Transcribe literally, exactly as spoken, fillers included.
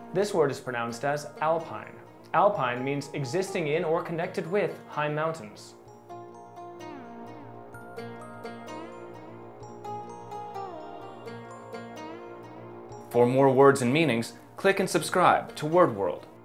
This word is pronounced as Alpine. Alpine means existing in or connected with high mountains. For more words and meanings, click and subscribe to Word World.